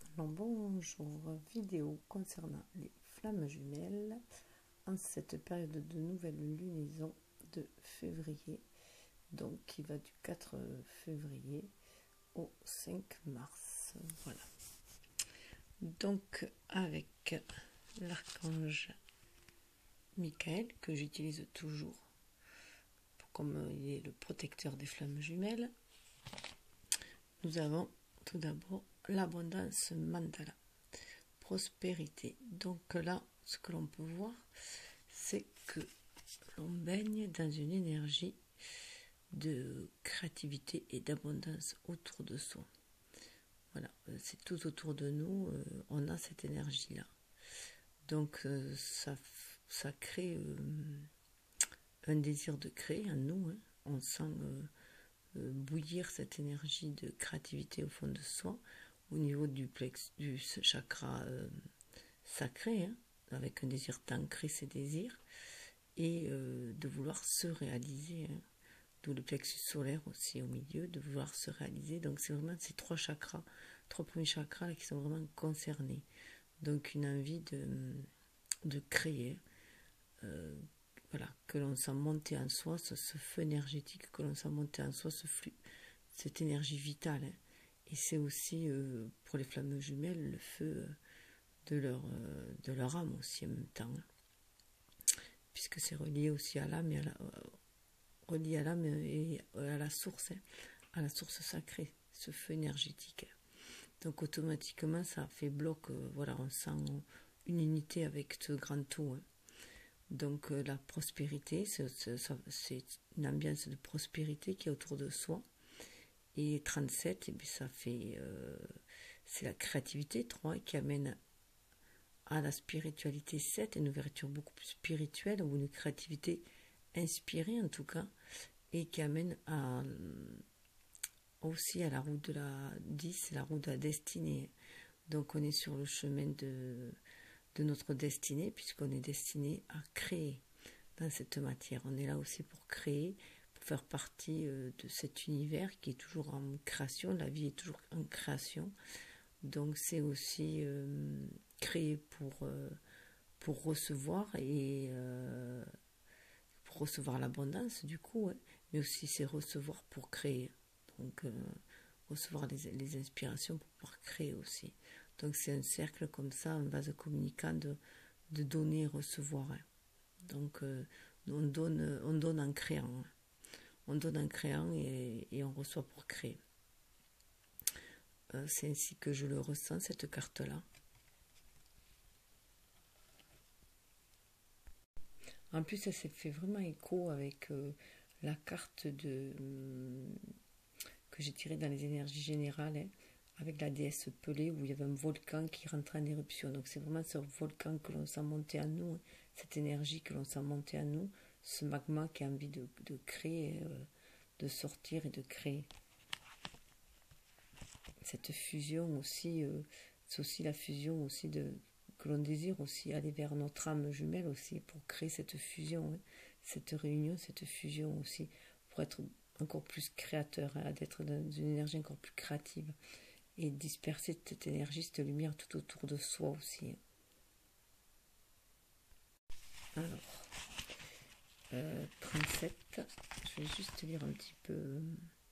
Alors bonjour, vidéo concernant les flammes jumelles en cette période de nouvelle lunaison de février, donc qui va du 4 février au 5 mars. Voilà. Donc avec l'archange Michael, que j'utilise toujours comme il est le protecteur des flammes jumelles, nous avons tout d'abord l'abondance mandala, prospérité. Donc là, ce que l'on peut voir, c'est que l'on baigne dans une énergie de créativité et d'abondance autour de soi. Voilà, c'est tout autour de nous, on a cette énergie-là. Donc ça crée un désir de créer en nous, hein. On sent bouillir cette énergie de créativité au fond de soi, au niveau du chakra sacré, hein, avec un désir d'ancrer ses désirs et de vouloir se réaliser, hein, d'où le plexus solaire aussi au milieu, de vouloir se réaliser. Donc c'est vraiment ces trois premiers chakras là, qui sont vraiment concernés. Donc une envie de créer, voilà, que l'on sent monter en soi, ce feu énergétique, que l'on sent monter en soi, ce flux, cette énergie vitale, hein. Et c'est aussi pour les flammes jumelles le feu de leur âme aussi en même temps, hein. Puisque c'est relié aussi à l'âme et à la source, hein, à la source sacrée, ce feu énergétique. Donc automatiquement ça fait bloc, voilà, on sent une unité avec ce grand tout, hein. Donc la prospérité, c'est une ambiance de prospérité qui est autour de soi. Et 37, et bien ça fait, c'est la créativité, 3, qui amène à la spiritualité, 7, une ouverture beaucoup plus spirituelle, ou une créativité inspirée en tout cas, et qui amène aussi à la route de la 10, la route de la destinée. Donc on est sur le chemin de notre destinée, puisqu'on est destiné à créer dans cette matière. On est là aussi pour créer, pour faire partie de cet univers qui est toujours en création. La vie est toujours en création. Donc c'est aussi créer pour recevoir et pour recevoir l'abondance du coup, hein, mais aussi c'est recevoir pour créer. Donc recevoir les inspirations pour pouvoir créer aussi. Donc c'est un cercle comme ça, un vase communicant de donner et recevoir, hein. Donc on donne en créant, hein. On donne en créant et on reçoit pour créer. C'est ainsi que je le ressens, cette carte-là. En plus, ça s'est fait vraiment écho avec la carte que j'ai tirée dans les énergies générales, hein, avec la déesse Pelée, où il y avait un volcan qui rentrait en éruption. Donc c'est vraiment ce volcan que l'on sent monter en nous, hein, cette énergie que l'on sent monter en nous, ce magma qui a envie de créer, de sortir et de créer. Cette fusion aussi, c'est aussi la fusion aussi que l'on désire aussi aller vers notre âme jumelle aussi pour créer cette fusion, hein, cette réunion, cette fusion aussi, pour être encore plus créateur, hein, d'être dans une énergie encore plus créative et disperser cette énergie, cette lumière tout autour de soi aussi, hein. Alors, 37, je vais juste lire un petit peu.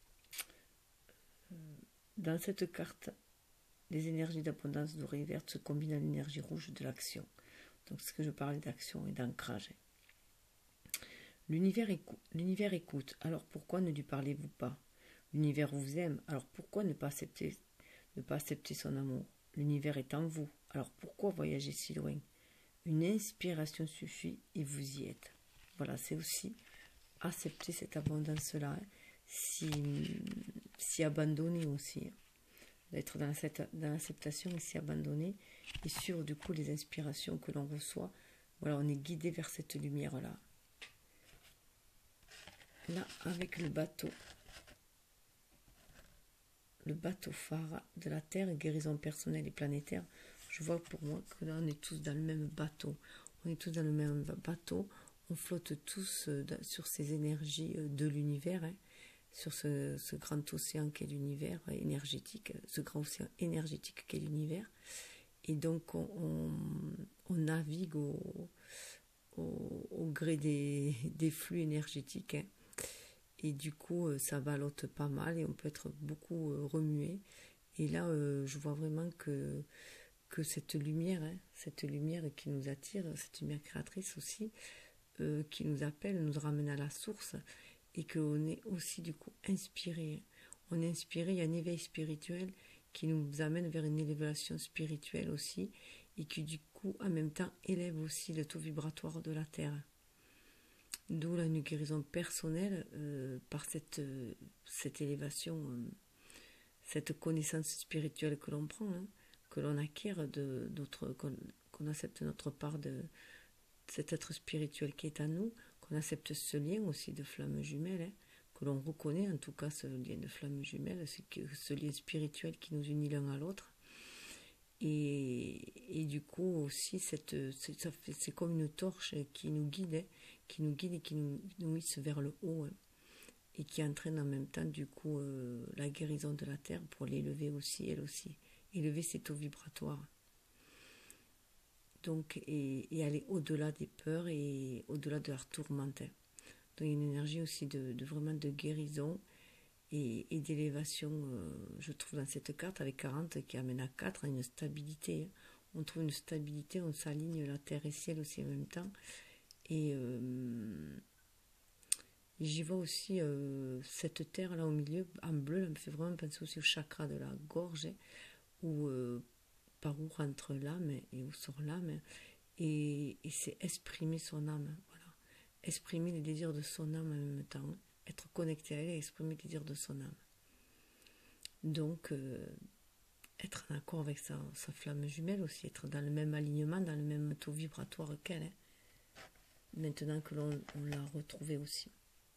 Dans cette carte, les énergies d'abondance dorée et verte se combinent à l'énergie rouge de l'action. Donc, ce que je parlais d'action et d'ancrage. L'univers écoute, alors pourquoi ne lui parlez-vous pas? L'univers vous aime, alors pourquoi ne pas accepter son amour? L'univers est en vous, alors pourquoi voyager si loin? Une inspiration suffit et vous y êtes. Voilà, c'est aussi accepter cette abondance-là, hein, s'y abandonner aussi, hein, d'être dans l'acceptation et s'y abandonner, et sur du coup les inspirations que l'on reçoit. Voilà, on est guidé vers cette lumière-là. Là, avec le bateau phare de la Terre, guérison personnelle et planétaire, je vois pour moi que là, on est tous dans le même bateau. On est tous dans le même bateau, on flotte tous sur ces énergies de l'univers, hein, sur ce grand océan qu'est l'univers énergétique, ce grand océan énergétique qu'est l'univers. Et donc on navigue au gré des flux énergétiques, hein. Et du coup ça ballotte pas mal et on peut être beaucoup remué. Et là je vois vraiment que cette lumière, hein, cette lumière qui nous attire, cette lumière créatrice aussi, qui nous appelle, nous ramène à la source, et qu'on est aussi du coup inspiré. On est inspiré, il y a un éveil spirituel qui nous amène vers une élévation spirituelle aussi, et qui du coup en même temps élève aussi le taux vibratoire de la Terre. D'où là une guérison personnelle par cette élévation, cette connaissance spirituelle que l'on prend, hein, que l'on acquiert qu'on accepte notre part de cet être spirituel qui est à nous, qu'on accepte ce lien aussi de flamme jumelle, hein, que l'on reconnaît en tout cas ce lien de flamme jumelle, ce lien spirituel qui nous unit l'un à l'autre. Et du coup aussi c'est comme une torche qui nous guide, hein, et qui nous hisse vers le haut, hein, et qui entraîne en même temps du coup la guérison de la terre pour l'élever aussi, elle aussi, élever ses taux vibratoires. Donc, et aller au-delà des peurs et au-delà de leur tourmente. Donc il y a une énergie aussi de vraiment de guérison et d'élévation, je trouve, dans cette carte avec 40 qui amène à 4, à une stabilité, hein. On trouve une stabilité, on s'aligne la terre et ciel aussi en même temps. Et j'y vois aussi cette terre là au milieu, en bleu, là me fait vraiment penser aussi au chakra de la gorge, hein, où, par où rentre l'âme et où sort l'âme. Et c'est exprimer son âme, voilà. Exprimer les désirs de son âme en même temps, hein. Être connecté à elle et exprimer les désirs de son âme. Donc, être en accord avec sa flamme jumelle aussi, être dans le même alignement, dans le même taux vibratoire qu'elle, hein, maintenant que l'on l'a retrouvée aussi.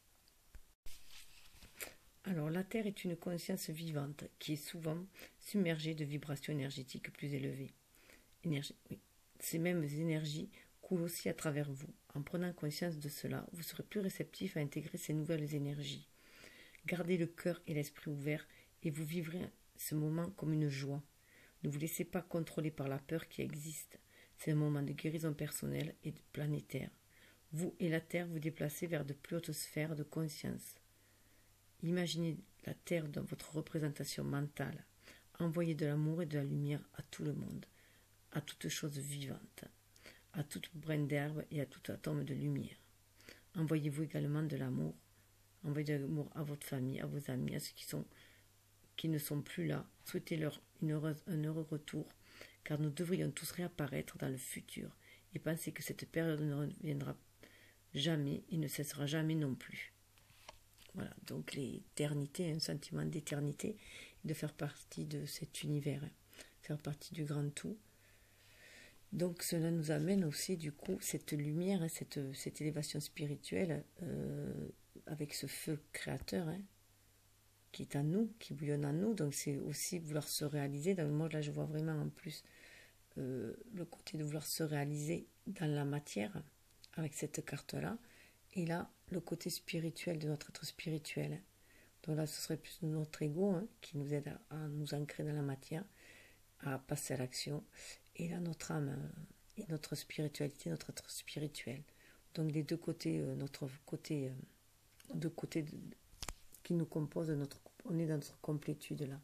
Alors, la Terre est une conscience vivante qui est souvent submergée de vibrations énergétiques plus élevées. Oui. Ces mêmes énergies coulent aussi à travers vous. En prenant conscience de cela, vous serez plus réceptif à intégrer ces nouvelles énergies. Gardez le cœur et l'esprit ouverts et vous vivrez ce moment comme une joie. Ne vous laissez pas contrôler par la peur qui existe. C'est un moment de guérison personnelle et planétaire. Vous et la Terre vous déplacez vers de plus hautes sphères de conscience. Imaginez la Terre dans votre représentation mentale. Envoyez de l'amour et de la lumière à tout le monde, à toute chose vivante, à toute graine d'herbe et à tout atome de lumière. Envoyez-vous également de l'amour. Envoyez de l'amour à votre famille, à vos amis, à ceux qui ne sont plus là. Souhaitez-leur un heureux retour, car nous devrions tous réapparaître dans le futur et pensez que cette période ne reviendra jamais et ne cessera jamais non plus. Voilà, donc l'éternité, un sentiment d'éternité, de faire partie de cet univers, hein, faire partie du grand tout. Donc cela nous amène aussi du coup cette lumière, hein, cette élévation spirituelle avec ce feu créateur, hein, qui est en nous, qui bouillonne en nous. Donc c'est aussi vouloir se réaliser. Donc moi là je vois vraiment en plus le côté de vouloir se réaliser dans la matière avec cette carte-là. Et là le côté spirituel de notre être spirituel. Donc là ce serait plus notre ego, hein, qui nous aide à nous ancrer dans la matière, à passer à l'action. Et là, notre âme et notre spiritualité, notre être spirituel. Donc, les deux côtés, notre côté, deux côtés qui nous composent, on est dans notre complétude là.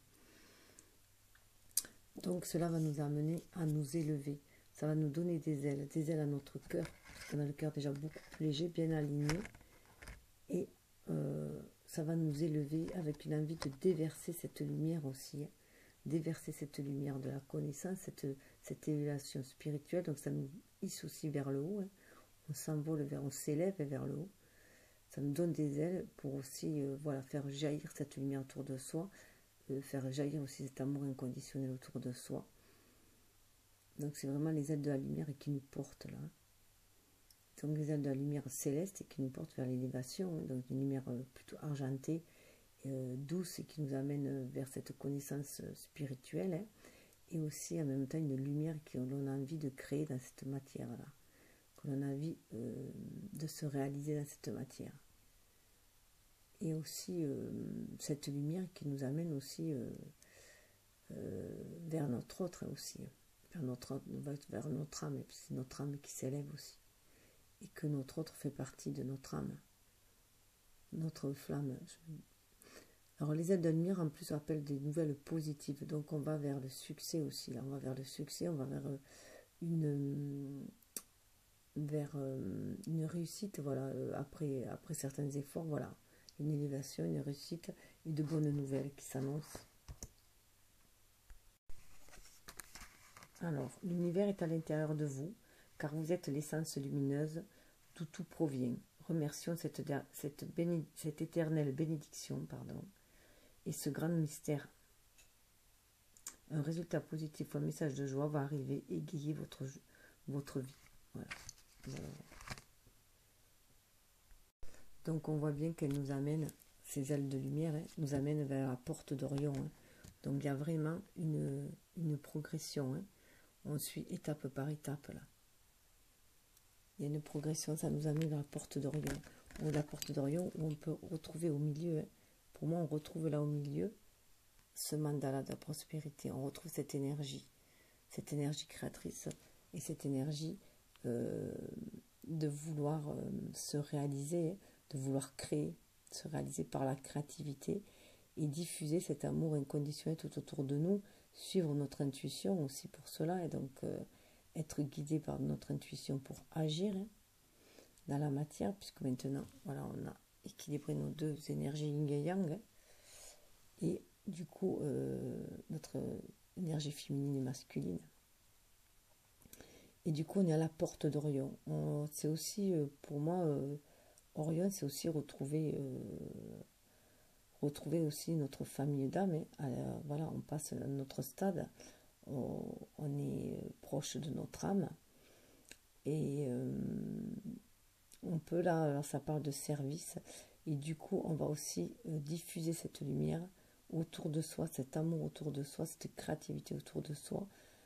Donc, cela va nous amener à nous élever. Ça va nous donner des ailes à notre cœur. On a le cœur déjà beaucoup plus léger, bien aligné. Et ça va nous élever avec une envie de déverser cette lumière aussi, hein. Déverser cette lumière de la connaissance, cette élévation spirituelle. Donc ça nous hisse aussi vers le haut, hein. On s'envole on s'élève vers le haut. Ça nous donne des ailes pour aussi faire jaillir cette lumière autour de soi, faire jaillir aussi cet amour inconditionnel autour de soi. Donc c'est vraiment les ailes de la lumière qui nous portent là. Donc les ailes de la lumière céleste et qui nous portent vers l'élévation, hein. Donc une lumière plutôt argentée, douce et qui nous amène vers cette connaissance spirituelle, hein, et aussi en même temps une lumière qu'on a envie de créer dans cette matière-là, qu'on a envie de se réaliser dans cette matière. et aussi cette lumière qui nous amène aussi vers notre autre aussi, vers notre âme, c'est notre âme qui s'élève aussi, et que notre autre fait partie de notre âme, notre flamme. Alors les ailes de lumière en plus appellent des nouvelles positives, donc on va vers le succès aussi, là on va vers le succès, on va vers une réussite, voilà, après certains efforts, voilà, une élévation, une réussite et de bonnes nouvelles qui s'annoncent. Alors, l'univers est à l'intérieur de vous, car vous êtes l'essence lumineuse d'où tout provient. Remercions cette éternelle bénédiction, et ce grand mystère. Un résultat positif ou un message de joie va arriver et égayer votre vie. Voilà. Voilà. Donc on voit bien qu'elle nous amène, ces ailes de lumière, nous amènent vers la porte d'Orion. Donc il y a vraiment une progression. On suit étape par étape là. Il y a une progression, ça nous amène vers la porte d'Orion. La porte d'Orion où on peut retrouver au milieu, pour moi on retrouve là au milieu ce mandala de la prospérité. On retrouve cette énergie créatrice et cette énergie de vouloir se réaliser, de vouloir créer, se réaliser par la créativité et diffuser cet amour inconditionnel tout autour de nous, suivre notre intuition aussi pour cela, et donc être guidé par notre intuition pour agir dans la matière, puisque maintenant, voilà, on a équilibré nos deux énergies yin et yang, et du coup, notre énergie féminine et masculine. Et du coup, on est à la porte d'Orion. C'est aussi, pour moi, Orion, c'est aussi retrouver aussi notre famille d'âme. Voilà, on passe à notre stade. On est proche de notre âme. Et on peut, là, alors ça parle de service. Et du coup, on va aussi diffuser cette lumière autour de soi, cet amour autour de soi, cette créativité autour de soi,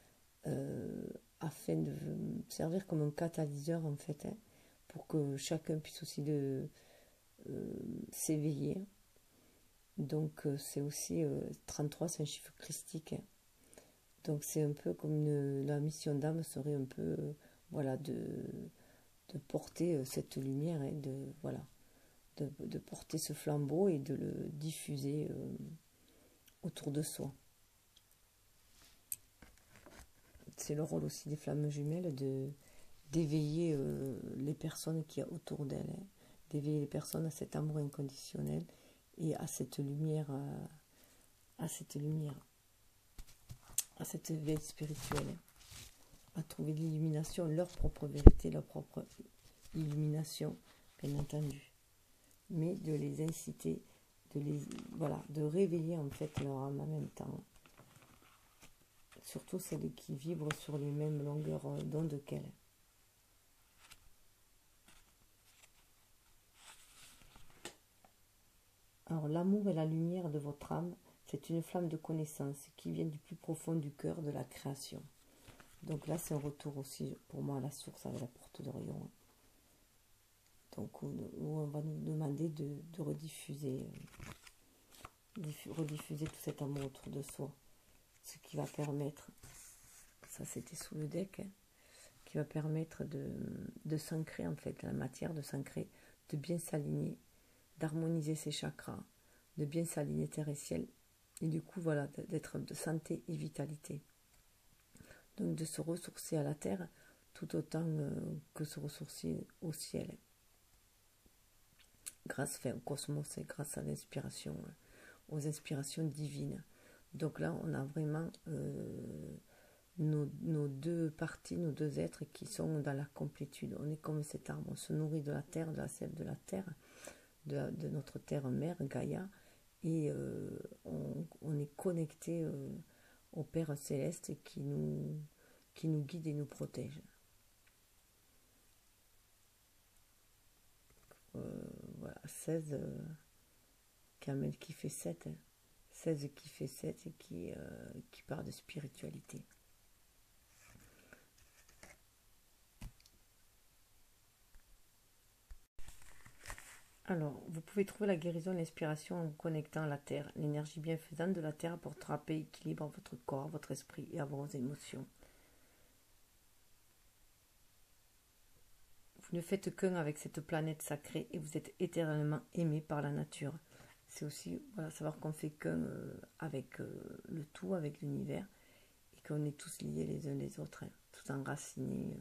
afin de servir comme un catalyseur en fait, pour que chacun puisse aussi s'éveiller. Donc c'est aussi 33, c'est un chiffre christique. Donc c'est un peu comme la mission d'âme serait un peu voilà, de porter cette lumière et de porter ce flambeau et de le diffuser autour de soi. C'est le rôle aussi des flammes jumelles d'éveiller les personnes qui y a autour d'elles, d'éveiller les personnes à cet amour inconditionnel et à cette lumière, à cette éveil spirituel, à trouver l'illumination, leur propre vérité, leur propre illumination, bien entendu, mais de les inciter, de réveiller en fait leur âme en même temps. Surtout celles qui vibrent sur les mêmes longueurs d'onde qu'elles. Alors l'amour et la lumière de votre âme, c'est une flamme de connaissance qui vient du plus profond du cœur de la création. Donc là c'est un retour aussi pour moi à la source avec la porte d'Orion. Donc où on va nous demander de rediffuser tout cet amour autour de soi. Ce qui va permettre, ça c'était sous le deck, qui va permettre de s'ancrer en fait, la matière de s'ancrer, de bien s'aligner, d'harmoniser ses chakras, de bien s'aligner terre et ciel, et du coup voilà, d'être de santé et vitalité. Donc de se ressourcer à la terre tout autant que se ressourcer au ciel. Grâce au cosmos et grâce à l'inspiration, aux inspirations divines. Donc là, on a vraiment nos deux parties, nos deux êtres qui sont dans la complétude. On est comme cet arbre, on se nourrit de la terre, de la sève de la terre, de notre terre-mère, Gaïa, et on est connecté au Père Céleste qui nous guide et nous protège. Voilà, 16, Kamel qui fait 7, 16 qui fait 7 et qui part de spiritualité. Alors, vous pouvez trouver la guérison et l'inspiration en vous connectant à la Terre. L'énergie bienfaisante de la Terre apportera paix et équilibre à votre corps, à votre esprit et à vos émotions. Vous ne faites qu'un avec cette planète sacrée et vous êtes éternellement aimé par la nature. C'est aussi savoir qu'on fait qu'un avec le tout, avec l'univers, et qu'on est tous liés les uns les autres, tous enracinés,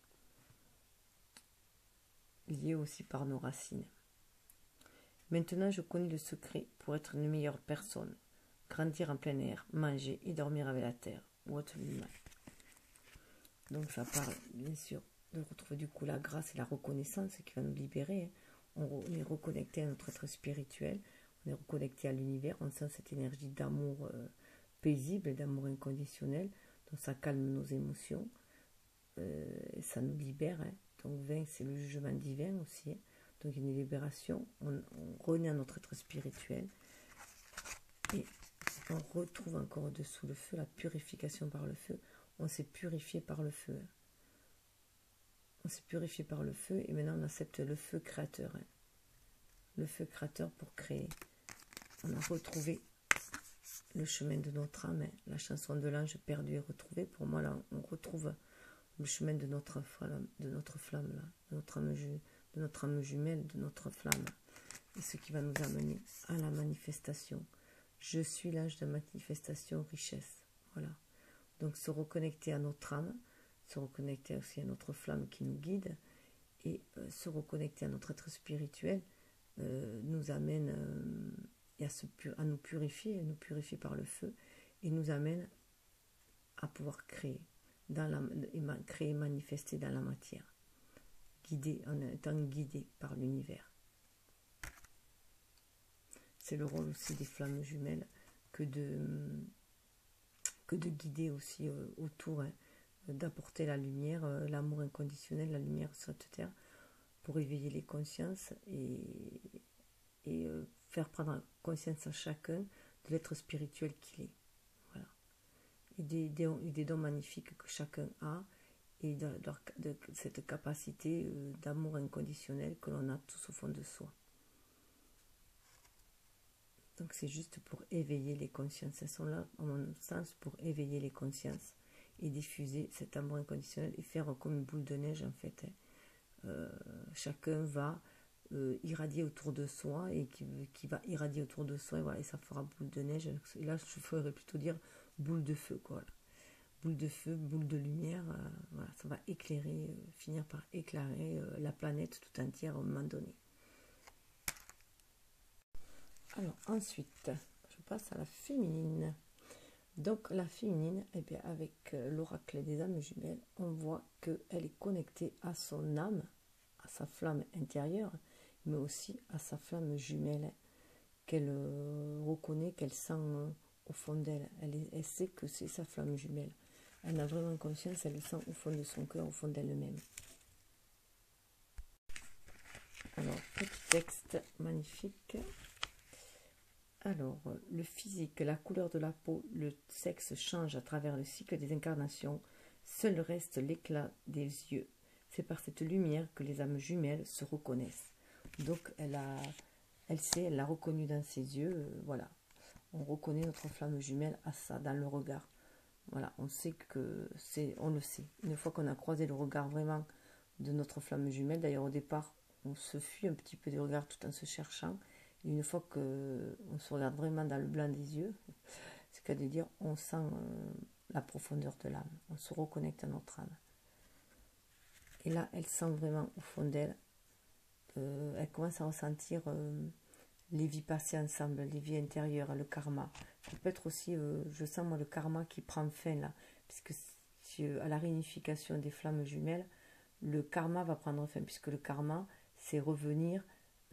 liés aussi par nos racines. Maintenant, je connais le secret pour être une meilleure personne. Grandir en plein air, manger et dormir avec la terre, ou autre animal. Donc ça parle, bien sûr, de retrouver du coup la grâce et la reconnaissance qui va nous libérer. On est reconnecté à notre être spirituel, on est reconnecté à l'univers, on sent cette énergie d'amour paisible, d'amour inconditionnel, donc ça calme nos émotions, ça nous libère. Donc 20, c'est le jugement divin aussi. Donc une libération, on renaît à notre être spirituel et on retrouve encore dessous le feu, la purification par le feu. On s'est purifié par le feu. On s'est purifié par le feu et maintenant on accepte le feu créateur. Le feu créateur pour créer. On a retrouvé le chemin de notre âme. La chanson de l'ange perdu et retrouvé. Pour moi, là, on retrouve le chemin de notre flamme, là, de notre âme jumelle, de notre flamme. Et ce qui va nous amener à la manifestation. Je suis l'ange de manifestation, richesse. Voilà. Donc se reconnecter à notre âme, se reconnecter aussi à notre flamme qui nous guide et se reconnecter à notre être spirituel nous amène à nous purifier par le feu et nous amène à pouvoir créer, créer et manifester dans la matière, en étant guidé par l'univers. C'est le rôle aussi des flammes jumelles que de guider aussi autour, d'apporter la lumière, l'amour inconditionnel, la lumière sur cette terre, pour éveiller les consciences et faire prendre conscience à chacun de l'être spirituel qu'il est. Voilà. Et des dons magnifiques que chacun a et de cette capacité d'amour inconditionnel que l'on a tous au fond de soi. Donc c'est juste pour éveiller les consciences. Elles sont là, à mon sens, pour éveiller les consciences et diffuser cet amour inconditionnel et faire comme une boule de neige en fait. Chacun va irradier autour de soi et qui va irradier autour de soi et, voilà, et ça fera boule de neige. Et là, je ferais plutôt dire boule de feu, quoi. Boule de feu, boule de lumière, voilà, ça va éclairer, finir par éclairer la planète tout entière à un moment donné. Alors ensuite, je passe à la féminine. Donc la féminine, eh bien, avec l'oracle des âmes jumelles, on voit qu'elle est connectée à son âme, à sa flamme intérieure, mais aussi à sa flamme jumelle, qu'elle reconnaît, qu'elle sent au fond d'elle. Elle sait que c'est sa flamme jumelle. Elle a vraiment conscience, elle le sent au fond de son cœur, au fond d'elle-même. Alors, petit texte magnifique. Alors, le physique, la couleur de la peau, le sexe change à travers le cycle des incarnations. Seul reste l'éclat des yeux. C'est par cette lumière que les âmes jumelles se reconnaissent. Donc, elle l'a reconnue dans ses yeux. Voilà, on reconnaît notre flamme jumelle à ça, dans le regard. Voilà, on sait que on le sait. Une fois qu'on a croisé le regard vraiment de notre flamme jumelle, d'ailleurs au départ, on se fuit un petit peu des regards tout en se cherchant. Et une fois qu'on se regarde vraiment dans le blanc des yeux, c'est qu'à dire, on sent la profondeur de l'âme. On se reconnecte à notre âme. Et là, elle sent vraiment au fond d'elle, elle commence à ressentir les vies passées ensemble, les vies intérieures, le karma. Ça peut être aussi, je sens moi le karma qui prend fin là, puisque à la réunification des flammes jumelles, le karma va prendre fin, puisque le karma, c'est revenir,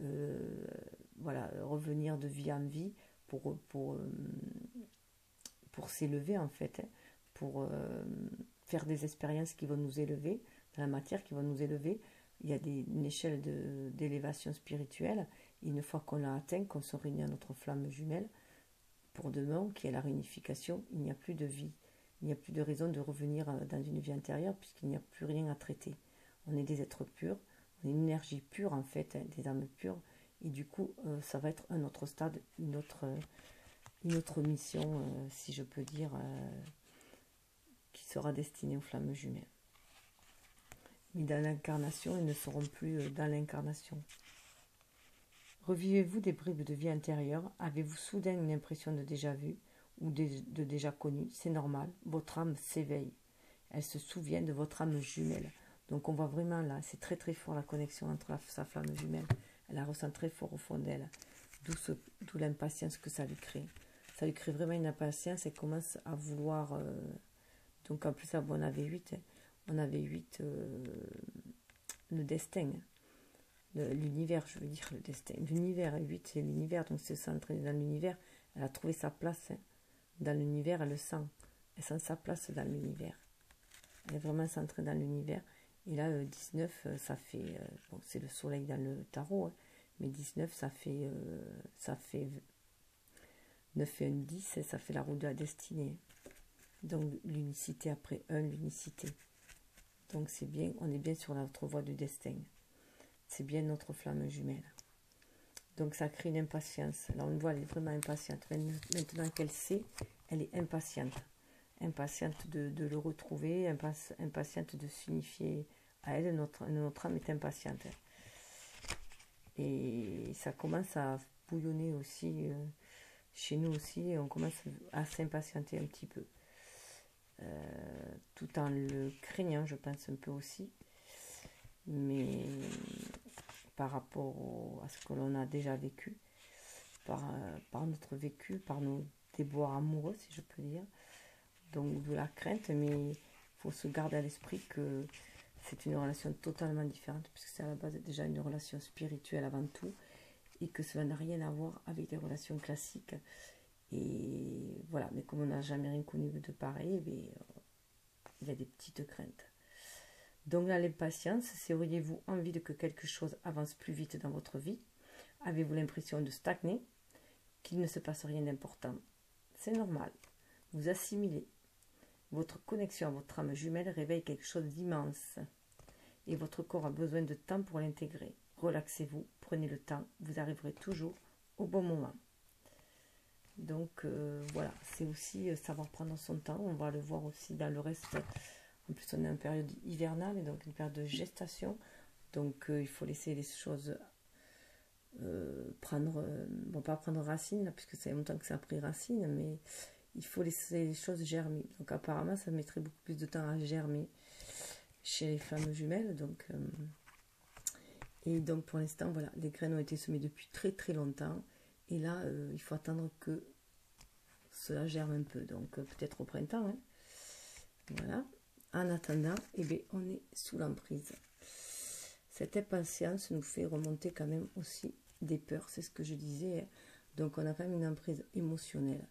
revenir de vie en vie pour s'élever en fait, pour faire des expériences qui vont nous élever, dans la matière qui vont nous élever. Il y a une échelle d'élévation spirituelle. Et une fois qu'on l'a atteint, qu'on se réunit à notre flamme jumelle, pour demain, qui est la réunification, il n'y a plus de vie. Il n'y a plus de raison de revenir dans une vie intérieure, puisqu'il n'y a plus rien à traiter. On est des êtres purs, on est une énergie pure en fait, des âmes pures, Et du coup, ça va être un autre stade, une autre mission, si je peux dire, qui sera destinée aux flammes jumelles. Mais dans l'incarnation, ils ne seront plus dans l'incarnation. Revivez-vous des bribes de vie intérieure? Avez-vous soudain une impression de déjà vu ou de déjà connu? C'est normal, votre âme s'éveille. Elle se souvient de votre âme jumelle. Donc on voit vraiment là, c'est très très fort la connexion entre sa flamme jumelle. Elle la ressent très fort au fond d'elle. D'où l'impatience que ça lui crée. Ça lui crée vraiment une impatience et commence à vouloir... donc en plus, on avait 8. On avait 8 le destin. L'univers, je veux dire, le destin. L'univers, 8 c'est l'univers, donc c'est centré dans l'univers. Elle a trouvé sa place dans l'univers, elle le sent. Elle sent sa place dans l'univers. Elle est vraiment centrée dans l'univers. Et là, 19, ça fait... bon, c'est le soleil dans le tarot, hein, mais 19, ça fait 9 et 1, 10, et ça fait la roue de la destinée. Donc, l'unicité après 1, l'unicité. Donc, c'est bien, on est bien sur notre voie du destin. C'est bien notre flamme jumelle. Donc, ça crée une impatience. Là, on voit, elle est vraiment impatiente. Maintenant qu'elle sait, elle est impatiente. Impatiente de le retrouver, impatiente de s'unifier à elle. Notre âme est impatiente. Et ça commence à bouillonner aussi, chez nous aussi, on commence à s'impatienter un petit peu. Tout en le craignant, je pense un peu aussi. Mais par rapport à ce que l'on a déjà vécu, par notre vécu, par nos déboires amoureux, si je peux dire. Donc de la crainte, mais il faut se garder à l'esprit que c'est une relation totalement différente, puisque c'est à la base déjà une relation spirituelle avant tout, et que cela n'a rien à voir avec des relations classiques. Et voilà, mais comme on n'a jamais rien connu de pareil, il y a des petites craintes. Donc là, l'impatience, c'est auriez-vous envie de que quelque chose avance plus vite dans votre vie? Avez-vous l'impression de stagner? Qu'il ne se passe rien d'important? C'est normal. Vous assimilez. Votre connexion à votre âme jumelle réveille quelque chose d'immense. Et votre corps a besoin de temps pour l'intégrer. Relaxez-vous, prenez le temps, vous arriverez toujours au bon moment. Donc voilà, c'est aussi savoir prendre son temps. On va le voir aussi dans le reste. En plus, on est en période hivernale, et donc une période de gestation. Donc il faut laisser les choses bon, pas prendre racine, là, puisque ça fait longtemps que ça a pris racine, mais il faut laisser les choses germer. Donc apparemment, ça mettrait beaucoup plus de temps à germer chez les flammes jumelles. Donc, et donc pour l'instant, voilà, les graines ont été semées depuis très très longtemps. Et là, il faut attendre que cela germe un peu. Donc peut-être au printemps. Hein. Voilà. En attendant, eh bien, on est sous l'emprise. Cette impatience nous fait remonter quand même aussi des peurs, c'est ce que je disais. Hein. Donc on a quand même une emprise émotionnelle.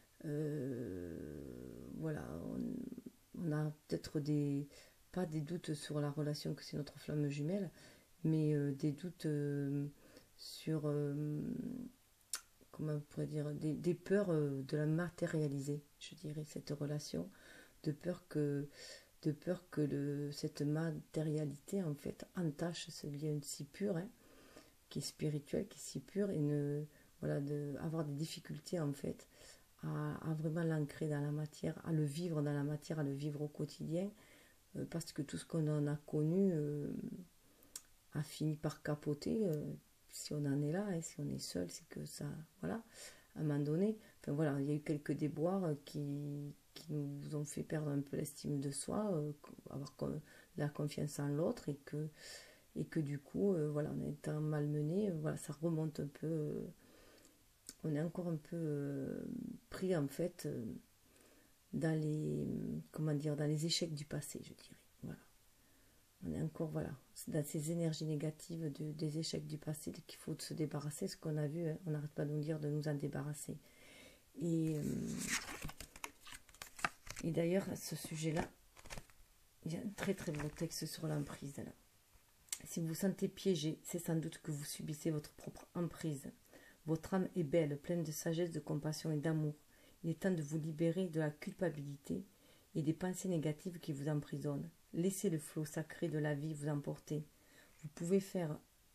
Voilà, on a peut-être pas des doutes sur la relation que c'est notre flamme jumelle, mais des doutes sur, comment on pourrait dire, des peurs de la matérialiser, je dirais, cette relation, de peur que cette matérialité en fait entache ce lien si pur, hein, qui est spirituel, qui est si pur, et voilà, avoir des difficultés en fait à vraiment l'ancrer dans la matière, à le vivre dans la matière, à le vivre au quotidien, parce que tout ce qu'on en a connu a fini par capoter, si on en est là, et si on est seul, c'est que ça, voilà, à un moment donné, enfin voilà, il y a eu quelques déboires qui nous ont fait perdre un peu l'estime de soi, avoir la confiance en l'autre, et que du coup, voilà, en étant malmené, voilà, ça remonte un peu, on est encore un peu pris en fait dans les, comment dire, dans les échecs du passé, je dirais, voilà. On est encore, voilà, dans ces énergies négatives des échecs du passé qu'il faut se débarrasser, ce qu'on a vu, hein, on n'arrête pas de nous dire de nous en débarrasser. Et d'ailleurs, à ce sujet-là, il y a un très très beau texte sur l'emprise. Là. Si vous vous sentez piégé, c'est sans doute que vous subissez votre propre emprise. Votre âme est belle, pleine de sagesse, de compassion et d'amour. Il est temps de vous libérer de la culpabilité et des pensées négatives qui vous emprisonnent. Laissez le flot sacré de la vie vous emporter. Vous pouvez faire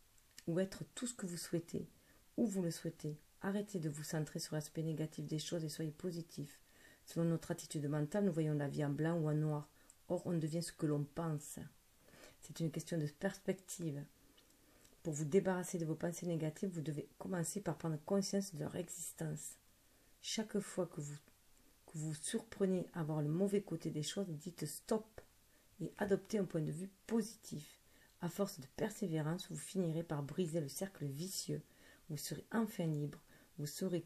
ou être tout ce que vous souhaitez, où vous le souhaitez. Arrêtez de vous centrer sur l'aspect négatif des choses et soyez positif. Selon notre attitude mentale, nous voyons la vie en blanc ou en noir. Or, on devient ce que l'on pense. C'est une question de perspective. Pour vous débarrasser de vos pensées négatives, vous devez commencer par prendre conscience de leur existence. Chaque fois que vous surprenez à voir le mauvais côté des choses, dites stop et adoptez un point de vue positif. À force de persévérance, vous finirez par briser le cercle vicieux. Vous serez enfin libre. Vous saurez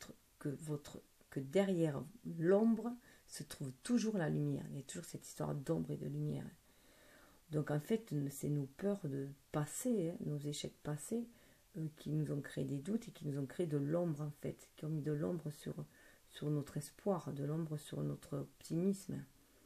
que derrière l'ombre se trouve toujours la lumière. Il y a toujours cette histoire d'ombre et de lumière. Donc en fait, c'est nos peurs de passé, nos échecs passés, qui nous ont créé des doutes et qui nous ont créé de l'ombre en fait, qui ont mis de l'ombre sur notre espoir, de l'ombre sur notre optimisme.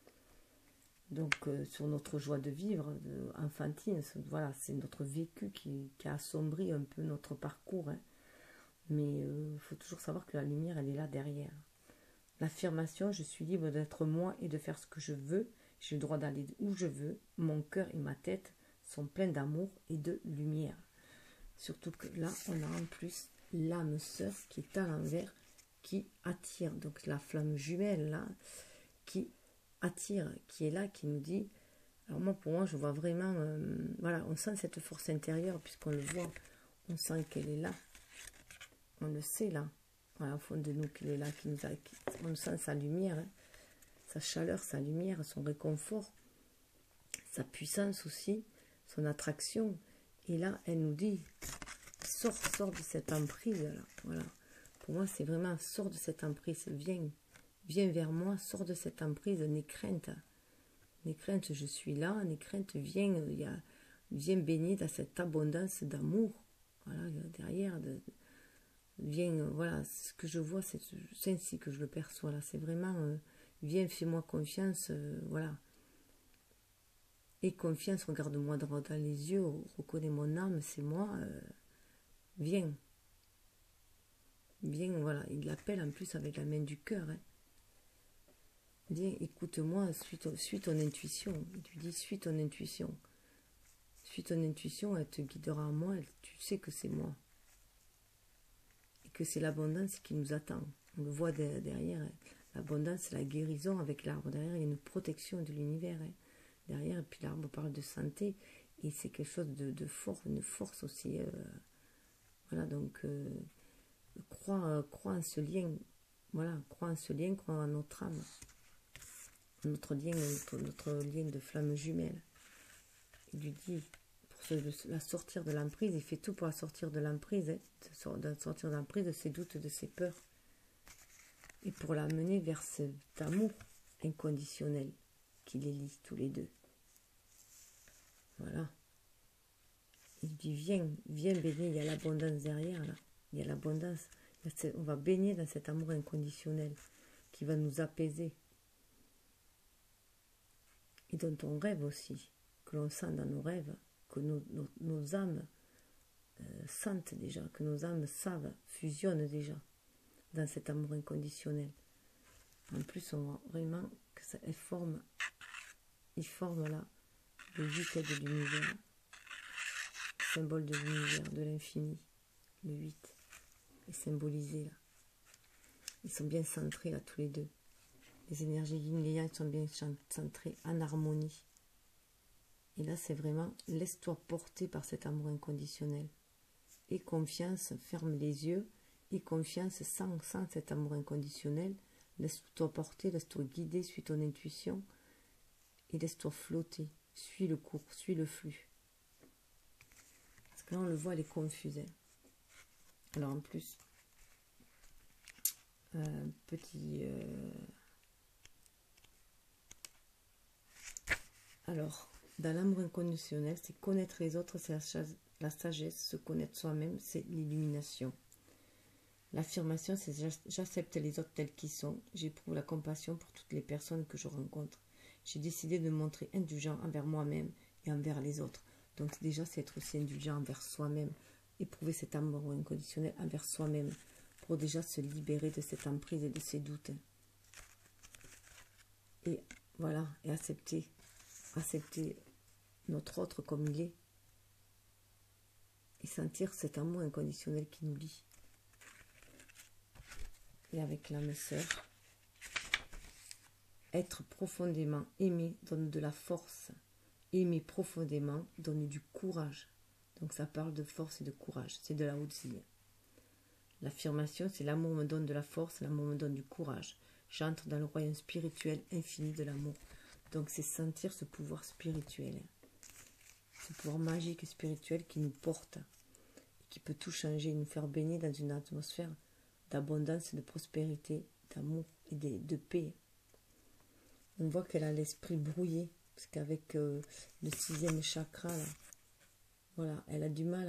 Donc sur notre joie de vivre, enfantine, voilà, c'est notre vécu qui a assombri un peu notre parcours. Mais il faut toujours savoir que la lumière, elle est là derrière. L'affirmation, je suis libre d'être moi et de faire ce que je veux. J'ai le droit d'aller où je veux. Mon cœur et ma tête sont pleins d'amour et de lumière. Surtout que là, on a en plus l'âme sœur qui est à l'envers, qui attire. Donc la flamme jumelle, là, qui attire, qui est là, qui nous dit... Alors moi, pour moi, je vois vraiment... voilà, on sent cette force intérieure, puisqu'on le voit. On sent qu'elle est là. On le sait, là. Voilà, au fond de nous, qu'elle est là, on sent sa lumière, hein, sa chaleur, sa lumière, son réconfort, sa puissance aussi, son attraction. Et là, elle nous dit, sors de cette emprise, là. Voilà. Pour moi, c'est vraiment, sors de cette emprise, viens vers moi, sors de cette emprise, n'aie crainte. N'aie crainte, je suis là, n'aie crainte, viens baigner dans cette abondance d'amour. Voilà, derrière, viens, voilà, ce que je vois, c'est ainsi que je le perçois là. C'est vraiment, viens, fais-moi confiance, voilà. Et confiance, regarde-moi dans les yeux, reconnais mon âme, c'est moi, viens. Viens, voilà. Il l'appelle en plus avec la main du cœur. Hein. Viens, écoute-moi, suis ton intuition. Il lui dit, suis ton intuition. Suis ton intuition, elle te guidera à moi, tu sais que c'est moi. Que c'est l'abondance qui nous attend. On le voit derrière. Hein. L'abondance, c'est la guérison avec l'arbre. Derrière, il y a une protection de l'univers. Hein. Derrière, et puis l'arbre parle de santé. Et c'est quelque chose de fort, une force aussi. Voilà, donc, crois en ce lien. Voilà, crois en ce lien, crois en notre âme. Notre lien de flamme jumelle. Il lui dit, pour la sortir de l'emprise, il fait tout pour la sortir de l'emprise, hein, de sortir de l'emprise, de ses doutes, de ses peurs, et pour la mener vers cet amour inconditionnel qui les lie tous les deux. Voilà. Il dit, viens baigner, il y a l'abondance derrière, là. Il y a l'abondance. On va baigner dans cet amour inconditionnel qui va nous apaiser. Et dont on rêve aussi, que l'on sent dans nos rêves, que nos âmes sentent déjà, que nos âmes savent, fusionnent déjà dans cet amour inconditionnel. En plus, on voit vraiment que ça forme là le 8 de l'univers, symbole de l'univers, de l'infini. Le 8 est symbolisé là. Ils sont bien centrés là tous les deux. Les énergies yin et yang sont bien centrées en harmonie. Et là, c'est vraiment, laisse-toi porter par cet amour inconditionnel. Et confiance, ferme les yeux. Et confiance, sans cet amour inconditionnel. Laisse-toi porter, laisse-toi guider, suis ton intuition. Et laisse-toi flotter. Suis le cours, suis le flux. Parce que là, on le voit, elle est confuse. Hein. Alors, en plus, Alors, dans l'amour inconditionnel, c'est connaître les autres, c'est la sagesse, se connaître soi-même, c'est l'illumination. L'affirmation, c'est j'accepte les autres tels qu'ils sont, j'éprouve la compassion pour toutes les personnes que je rencontre. J'ai décidé de me montrer indulgent envers moi-même et envers les autres. Donc déjà, c'est être aussi indulgent envers soi-même, éprouver cet amour inconditionnel envers soi-même, pour déjà se libérer de cette emprise et de ces doutes. Et voilà, et accepter notre autre comme il est. et sentir cet amour inconditionnel qui nous lie. Et avec l'âme sœur, être profondément aimé donne de la force. Aimer profondément donne du courage. Donc ça parle de force et de courage. C'est de la haute vie. L'affirmation, c'est l'amour me donne de la force, l'amour me donne du courage. J'entre dans le royaume spirituel infini de l'amour. Donc c'est sentir ce pouvoir spirituel. Ce pouvoir magique et spirituel qui nous porte. Qui peut tout changer, nous faire baigner dans une atmosphère d'abondance, de prospérité, d'amour et de paix. On voit qu'elle a l'esprit brouillé, parce qu'avec le 6e chakra, là, voilà, elle a du mal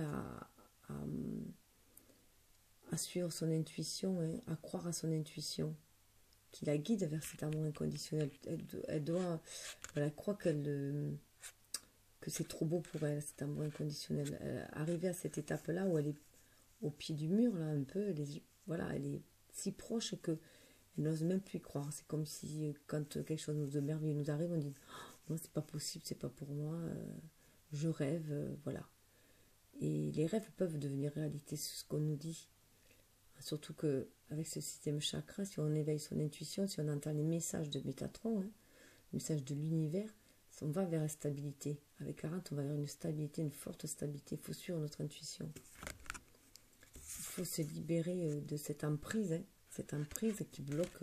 à suivre son intuition, hein, à croire à son intuition, qui la guide vers cet amour inconditionnel. Elle doit, voilà, elle croit que c'est trop beau pour elle, cet amour inconditionnel. Arrivée à cette étape-là où elle est au pied du mur, là, un peu, voilà, elle est si proche que elle n'ose même plus y croire. C'est comme si quand quelque chose de merveilleux nous arrive, on dit non, c'est pas possible, c'est pas pour moi, je rêve, voilà. Et les rêves peuvent devenir réalité, c'est ce qu'on nous dit. Surtout qu'avec ce 6e chakra, si on éveille son intuition, si on entend les messages de Métatron, hein, les messages de l'univers, on va vers la stabilité. Avec 40, on va vers une stabilité, une forte stabilité. Il faut suivre notre intuition. Il faut se libérer de cette emprise, hein, cette emprise qui bloque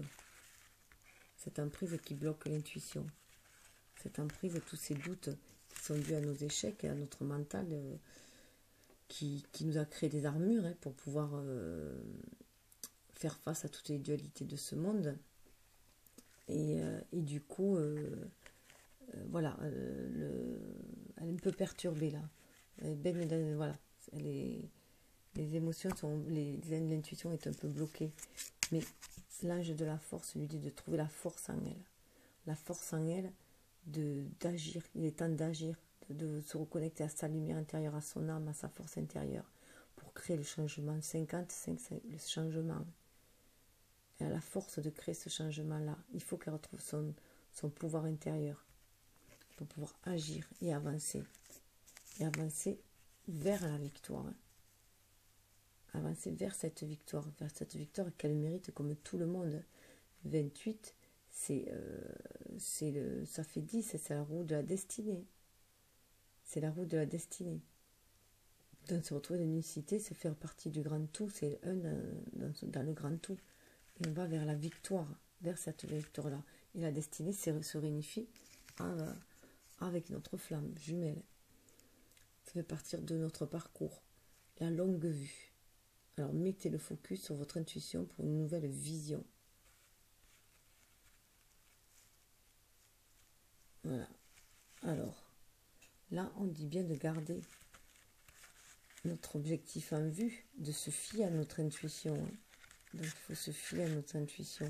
l'intuition. Cette emprise et tous ces doutes qui sont dus à nos échecs et à notre mental qui nous a créé des armures, hein, pour pouvoir faire face à toutes les dualités de ce monde. Et du coup, voilà, elle est un peu perturbée là. Voilà, les émotions sont, l'intuition est un peu bloquée. Mais l'ange de la force lui dit de trouver la force en elle. La force en elle d'agir. Il est temps d'agir, de se reconnecter à sa lumière intérieure, à son âme, à sa force intérieure, pour créer le changement. 55, le changement. Elle a la force de créer ce changement-là. Il faut qu'elle retrouve son pouvoir intérieur pour pouvoir agir et avancer. Et avancer vers la victoire. Avancer vers cette victoire qu'elle mérite comme tout le monde. 28, ça fait 10, c'est la roue de la destinée. C'est la roue de la destinée. Donc se retrouver dans l'unicité, c'est faire partie du grand tout, c'est un dans le grand tout. Et on va vers la victoire, vers cette victoire-là. Et la destinée se réunifie avec notre flamme jumelle. Ça fait partir de notre parcours, la longue vue. Alors mettez le focus sur votre intuition pour une nouvelle vision. Voilà. Alors, là, on dit bien de garder notre objectif en vue, de se fier à notre intuition. Donc, il faut se fier à notre intuition.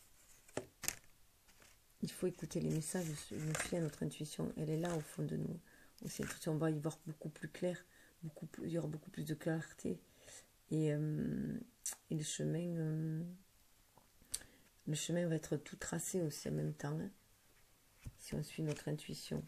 Il faut écouter les messages, nous fier à notre intuition. Elle est là au fond de nous. Aussi, on va y voir beaucoup plus clair, il y aura beaucoup plus de clarté. Et le chemin va être tout tracé aussi en même temps, hein, si on suit notre intuition.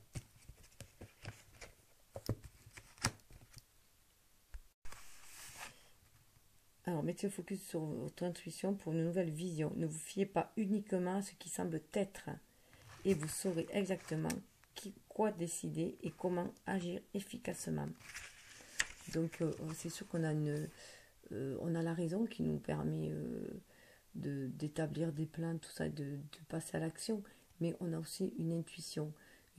Alors, mettez le focus sur votre intuition pour une nouvelle vision. Ne vous fiez pas uniquement à ce qui semble être, et vous saurez exactement quoi décider et comment agir efficacement. Donc, c'est sûr qu'on a on a la raison qui nous permet d'établir des plans, tout ça, de passer à l'action, mais on a aussi une intuition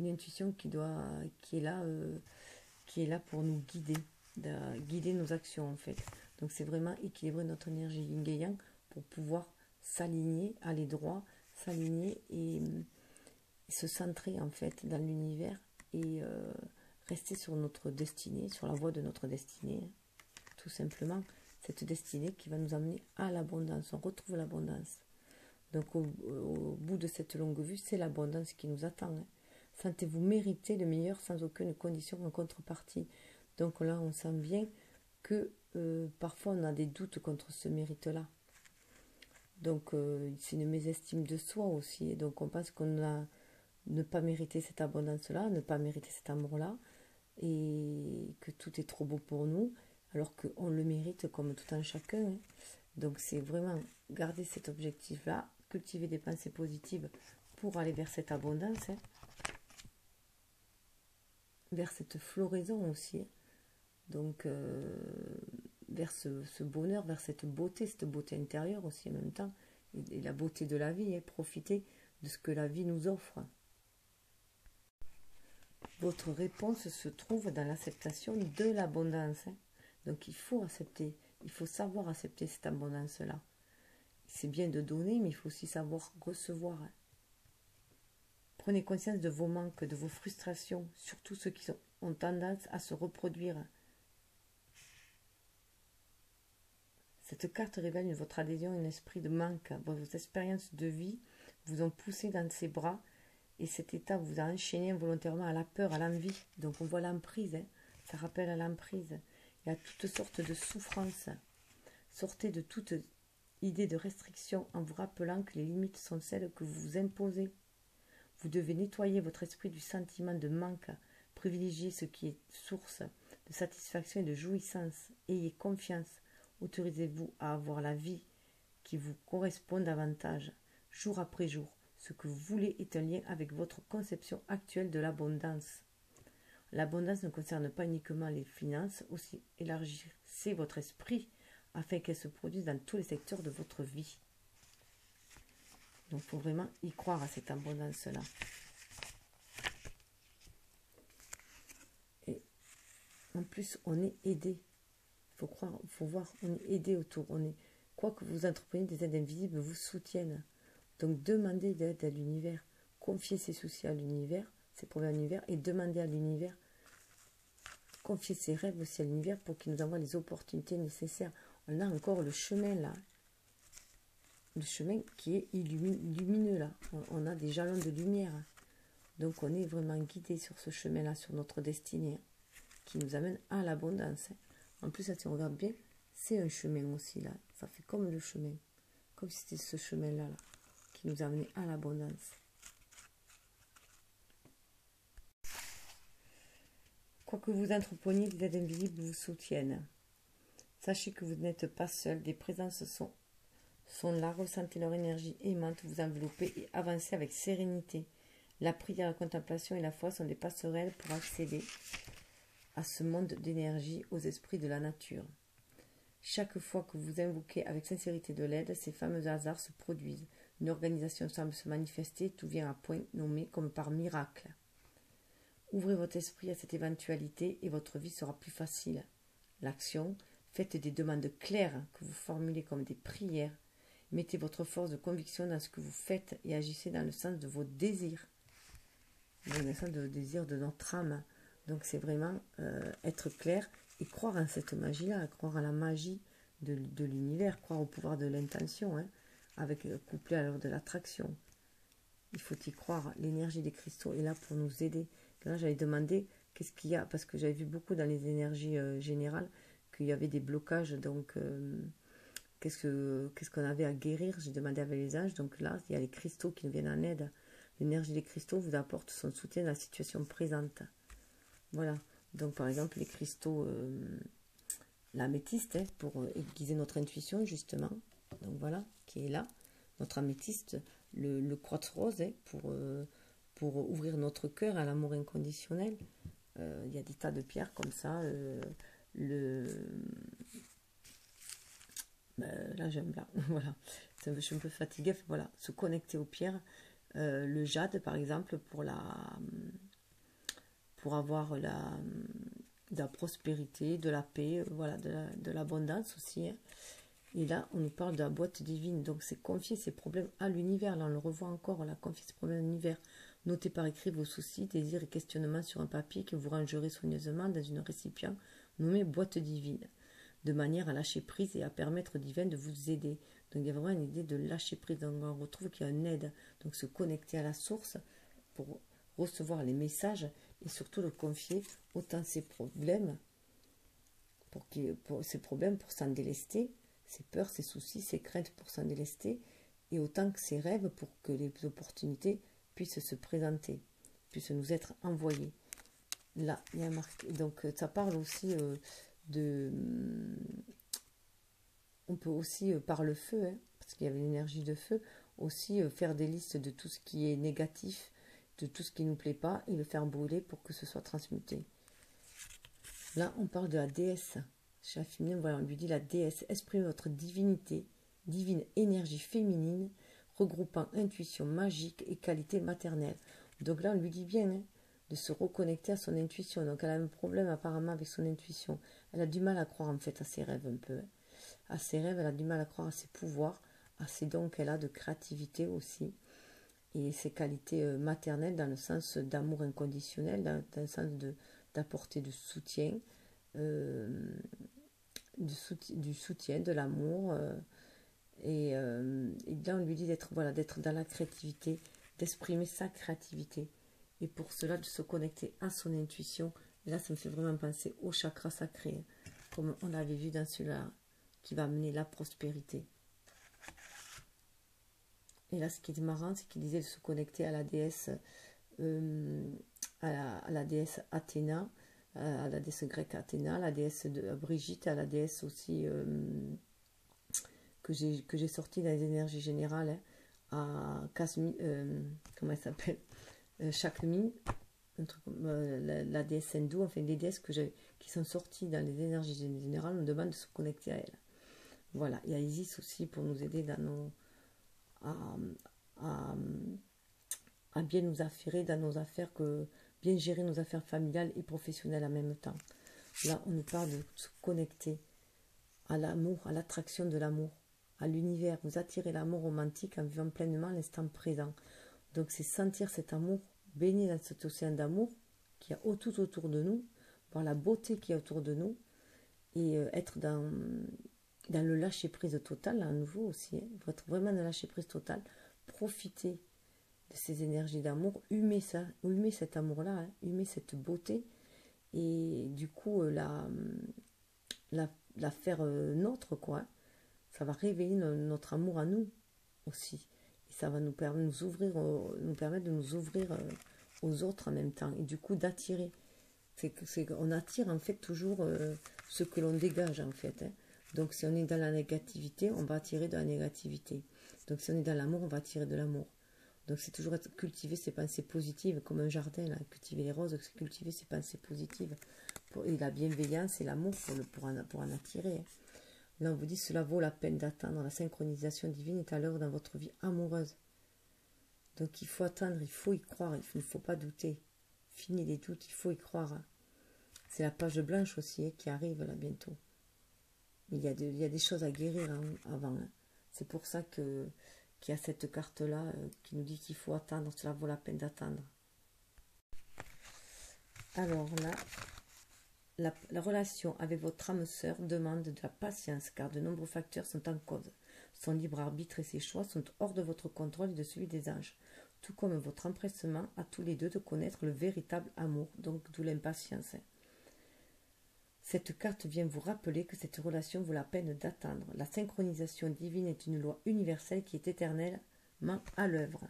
qui est là pour nous guider nos actions en fait. Donc c'est vraiment équilibrer notre énergie yin et yang pour pouvoir s'aligner, aller droit, s'aligner et se centrer en fait dans l'univers et rester sur notre destinée, sur la voie de notre destinée, tout simplement. Cette destinée qui va nous amener à l'abondance. On retrouve l'abondance. Donc au bout de cette longue vue, c'est l'abondance qui nous attend. Hein. Sentez-vous mériter le meilleur sans aucune condition en contrepartie. Donc là, on sent bien que parfois on a des doutes contre ce mérite-là. Donc c'est une mésestime de soi aussi. Et donc on pense qu'on a ne pas mériter cette abondance-là, ne pas mériter cet amour-là. et que tout est trop beau pour nous, alors qu'on le mérite comme tout un chacun. Hein. Donc c'est vraiment garder cet objectif-là, cultiver des pensées positives pour aller vers cette abondance, hein, vers cette floraison aussi. Hein. Donc vers ce bonheur, vers cette beauté intérieure aussi en même temps, et la beauté de la vie, hein, profiter de ce que la vie nous offre. Votre réponse se trouve dans l'acceptation de l'abondance. Hein. Donc il faut accepter, il faut savoir accepter cette abondance-là. C'est bien de donner, mais il faut aussi savoir recevoir. Hein. Prenez conscience de vos manques, de vos frustrations, surtout ceux qui ont tendance à se reproduire. Cette carte révèle votre adhésion à un esprit de manque. Vos expériences de vie vous ont poussé dans ses bras et cet état vous a enchaîné involontairement à la peur, à l'envie. Donc on voit l'emprise, hein. Ça rappelle à l'emprise. Il y a toutes sortes de souffrances. Sortez de toute idée de restriction en vous rappelant que les limites sont celles que vous vous imposez. Vous devez nettoyer votre esprit du sentiment de manque. Privilégiez ce qui est source de satisfaction et de jouissance. Ayez confiance. Autorisez-vous à avoir la vie qui vous correspond davantage, jour après jour. Ce que vous voulez est un lien avec votre conception actuelle de l'abondance. L'abondance ne concerne pas uniquement les finances, aussi élargissez votre esprit afin qu'elle se produise dans tous les secteurs de votre vie. Donc il faut vraiment y croire à cette abondance-là. Et en plus, on est aidé. Il faut croire, il faut voir, on est aidé autour. Quoi que vous entrepreniez, des aides invisibles vous soutiennent. Donc demandez d'aide à l'univers. Confiez ses soucis à l'univers, ses problèmes à l'univers, et demandez à l'univers. Confiez ses rêves aussi à l'univers pour qu'il nous envoie les opportunités nécessaires. On a encore le chemin là. Le chemin qui est lumineux là. On a des jalons de lumière. Donc on est vraiment guidé sur ce chemin-là, sur notre destinée, qui nous amène à l'abondance. En plus, si on regarde bien, c'est un chemin aussi là. Ça fait comme le chemin. Comme si c'était ce chemin-là là, qui nous a amené à l'abondance. Quoi que vous entrepreniez, des aides invisibles vous soutiennent. Sachez que vous n'êtes pas seul. Des présences sont là. Ressentez leur énergie aimante, vous envelopper et avancez avec sérénité. La prière, la contemplation et la foi sont des passerelles pour accéder à ce monde d'énergie, aux esprits de la nature. Chaque fois que vous invoquez avec sincérité de l'aide, ces fameux hasards se produisent. Une organisation semble se manifester, tout vient à point nommé comme par miracle. Ouvrez votre esprit à cette éventualité et votre vie sera plus facile. L'action, faites des demandes claires que vous formulez comme des prières. Mettez votre force de conviction dans ce que vous faites et agissez dans le sens de vos désirs. Dans le sens de vos désirs de notre âme. Donc c'est vraiment être clair et croire en cette magie-là, croire à la magie de l'univers, croire au pouvoir de l'intention, hein, avec couplé à l'heure de l'attraction. Il faut y croire. L'énergie des cristaux est là pour nous aider. Là, j'avais demandé qu'est-ce qu'il y a, parce que j'avais vu beaucoup dans les énergies générales qu'il y avait des blocages. Donc, qu'est-ce qu'on avait à guérir? J'ai demandé avec les anges. Donc là, il y a les cristaux qui nous viennent en aide. L'énergie des cristaux vous apporte son soutien dans la situation présente. Voilà. Donc, par exemple, les cristaux, l'améthyste, hein, pour aiguiser notre intuition, justement. Donc, voilà, qui est là. Notre améthyste, le quartz rose, hein, pour ouvrir notre cœur à l'amour inconditionnel. Il y a des tas de pierres comme ça. Là, j'aime bien. Voilà. Je suis un peu fatiguée. Voilà. Se connecter aux pierres. Le jade, par exemple, pour avoir de la prospérité, de la paix, voilà, de l'abondance aussi. Hein. Et là, on nous parle de la boîte divine. Donc, c'est confier ses problèmes à l'univers. Là, on le revoit encore. Là, confier ses problèmes à l'univers. Notez par écrit vos soucis, désirs et questionnements sur un papier que vous rangerez soigneusement dans une récipient nommé boîte divine, de manière à lâcher prise et à permettre au divin de vous aider. Donc, il y a vraiment une idée de lâcher prise. Donc, on retrouve qu'il y a une aide. Donc, se connecter à la source pour recevoir les messages et surtout le confier autant ses problèmes, pour s'en délester, ses peurs, ses soucis, ses craintes pour s'en délester, et autant que ses rêves pour que les opportunités puissent se présenter, puissent nous être envoyées. là, il y a marqué. Donc, ça parle aussi de... On peut aussi, par le feu, hein, parce qu'il y avait l'énergie de feu, aussi faire des listes de tout ce qui est négatif, de tout ce qui ne nous plaît pas, et le faire brûler pour que ce soit transmuté. Là, on parle de la déesse. Chez la féminine, voilà, on lui dit la déesse. Exprimez votre divinité, divine énergie féminine, regroupant intuition magique et qualité maternelle. Donc là, on lui dit bien de se reconnecter à son intuition. Donc elle a un problème apparemment avec son intuition. Elle a du mal à croire en fait à ses rêves un peu. À ses rêves, elle a du mal à croire à ses pouvoirs, à ses dons qu'elle a de créativité aussi. Et ses qualités maternelles dans le sens d'amour inconditionnel, dans le sens d'apporter du soutien, du soutien, de l'amour. Et là, on lui dit d'être voilà, d'être dans la créativité, d'exprimer sa créativité. Et pour cela, de se connecter à son intuition. Et là, ça me fait vraiment penser au chakra sacré, comme on l'avait vu dans celui-là, qui va amener la prospérité. Et là, ce qui est marrant, c'est qu'il disait de se connecter à la déesse, à la déesse Athéna, à la déesse grecque Athéna, à la déesse de Brigitte, à la déesse aussi que j'ai sorti dans les énergies générales, à Kasmi, comment elle s'appelle, Shakmi, la déesse hindoue, enfin des déesses qui sont sorties dans les énergies générales, on me demande de se connecter à elles. Voilà, il y a Isis aussi pour nous aider dans nos, à bien nous affairer dans nos affaires, bien gérer nos affaires familiales et professionnelles en même temps. Là, on nous parle de se connecter à l'amour, à l'attraction de l'amour, à l'univers. Vous attirez l'amour romantique en vivant pleinement l'instant présent. Donc, c'est sentir cet amour, baigner dans cet océan d'amour qui a tout autour de nous, voir la beauté qui est autour de nous et être dans le lâcher-prise total, à nouveau aussi. Il faut être vraiment dans le lâcher-prise total. Profiter de ces énergies d'amour, humer ça, humer cet amour-là, humer cette beauté et du coup la faire nôtre, quoi. Ça va réveiller notre amour à nous aussi. Et ça va nous permettre de nous ouvrir aux autres en même temps. Et du coup d'attirer. On attire en fait toujours ce que l'on dégage en fait. Donc si on est dans la négativité, on va attirer de la négativité. Donc si on est dans l'amour, on va attirer de l'amour. Donc c'est toujours cultiver ses pensées positives, comme un jardin, là. Cultiver les roses, c'est cultiver ses pensées positives. Et la bienveillance et l'amour pour en attirer. Là on vous dit, cela vaut la peine d'attendre. La synchronisation divine est à l'œuvre dans votre vie amoureuse. Donc il faut attendre, il faut y croire, il ne faut pas douter. Fini les doutes, il faut y croire. C'est la page blanche aussi qui arrive là bientôt. Il y a des choses à guérir avant. C'est pour ça qu'il y a cette carte-là qui nous dit qu'il faut attendre, cela vaut la peine d'attendre. Alors là, la relation avec votre âme sœur demande de la patience car de nombreux facteurs sont en cause. Son libre arbitre et ses choix sont hors de votre contrôle et de celui des anges. Tout comme votre empressement à tous les deux de connaître le véritable amour, donc d'où l'impatience. Cette carte vient vous rappeler que cette relation vaut la peine d'attendre. La synchronisation divine est une loi universelle qui est éternellement à l'œuvre.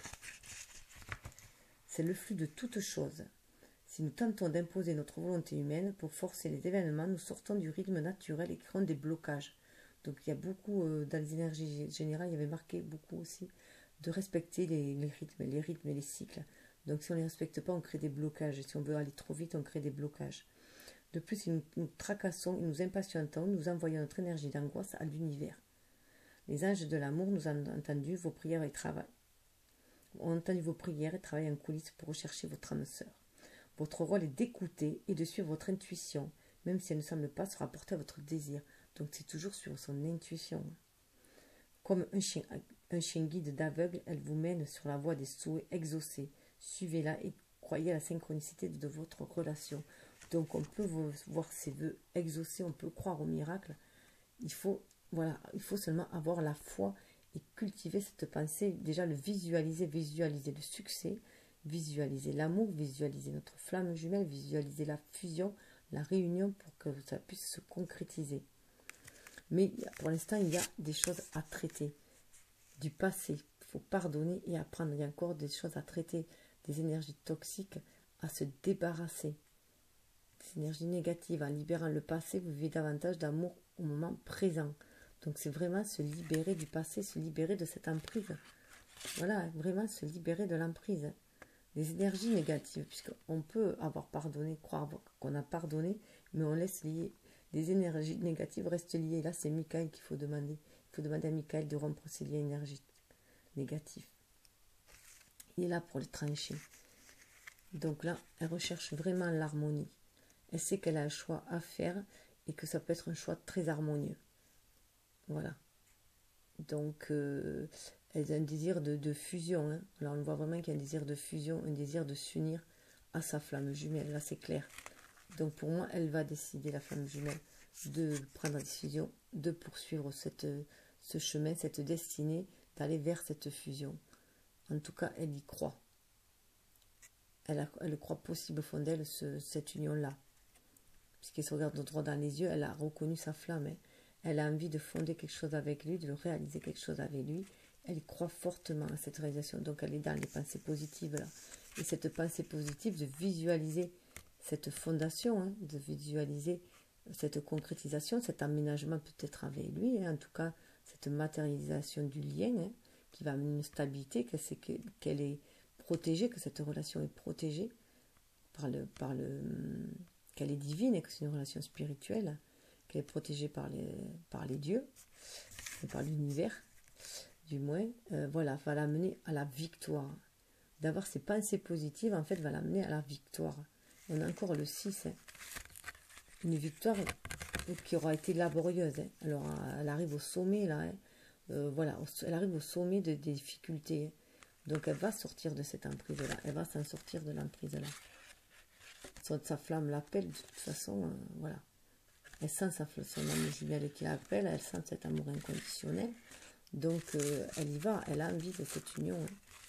C'est le flux de toutes choses. Si nous tentons d'imposer notre volonté humaine pour forcer les événements, nous sortons du rythme naturel et créons des blocages. Donc il y a beaucoup, dans les énergies générales, il y avait marqué beaucoup aussi de respecter les rythmes et les cycles. Donc si on ne les respecte pas, on crée des blocages. Si on veut aller trop vite, on crée des blocages. De plus, si nous tracassons et nous impatientons, nous envoyons notre énergie d'angoisse à l'univers. Les anges de l'amour nous ont entendu vos prières et travaillent. Ont entendu vos prières et travaillent en coulisses pour rechercher votre âme sœur. Votre rôle est d'écouter et de suivre votre intuition, même si elle ne semble pas se rapporter à votre désir. Donc c'est toujours suivre son intuition. Comme un chien guide d'aveugle, elle vous mène sur la voie des souhaits exaucés. Suivez-la et croyez à la synchronicité de votre relation. Donc on peut voir ses vœux exaucés, on peut croire au miracle. Il faut seulement avoir la foi et cultiver cette pensée, déjà le visualiser le succès, visualiser l'amour, visualiser notre flamme jumelle, visualiser la fusion, la réunion pour que ça puisse se concrétiser. Mais pour l'instant, il y a des choses à traiter. Du passé, il faut pardonner et apprendre. Il y a encore des choses à traiter, des énergies toxiques à se débarrasser. des énergies négatives. En libérant le passé, vous vivez davantage d'amour au moment présent. Donc c'est vraiment se libérer du passé, se libérer de cette emprise. Voilà, vraiment se libérer de l'emprise. Des énergies négatives, puisqu'on peut avoir pardonné, croire qu'on a pardonné, mais on laisse lier. Les énergies négatives restent liées. Là, c'est Michael qu'il faut demander. Il faut demander à Michael de rompre ces liens énergétiques négatifs. Il est là pour les trancher. Donc là, elle recherche vraiment l'harmonie. Elle sait qu'elle a un choix à faire et que ça peut être un choix très harmonieux. Voilà. Donc, elle a un désir de fusion. Hein. Alors, on voit vraiment qu'il y a un désir de fusion, un désir de s'unir à sa flamme jumelle. Là, c'est clair. Donc, pour moi, elle va décider, la flamme jumelle, de prendre la décision de poursuivre ce chemin, cette destinée, d'aller vers cette fusion. En tout cas, elle y croit. Elle croit possible au fond d'elle, cette union-là. Puisqu'elle se regarde droit dans les yeux, elle a reconnu sa flamme. Hein. Elle a envie de fonder quelque chose avec lui, de réaliser quelque chose avec lui. Elle croit fortement à cette réalisation. Donc elle est dans les pensées positives là. Et cette pensée positive, de visualiser cette fondation, hein, de visualiser cette concrétisation, cet aménagement peut-être avec lui, hein, en tout cas cette matérialisation du lien, hein, qui va amener une stabilité, qu'elle est protégée, que cette relation est protégée qu'elle est divine et que c'est une relation spirituelle, qu'elle est protégée par les dieux, par l'univers, du moins, voilà, va l'amener à la victoire. D'avoir ces pensées positives, en fait, va l'amener à la victoire. On a encore le 6, hein. Une victoire qui aura été laborieuse. Hein. Alors, elle arrive au sommet, là. Hein. Voilà, elle arrive au sommet des difficultés. Hein. Donc, elle va sortir de cette emprise-là. Elle va s'en sortir de l'emprise-là. Sa flamme l'appelle, de toute façon, voilà. Elle sent son âme jumelle qui l'appelle, elle sent cet amour inconditionnel. Donc, elle y va, elle a envie de cette union.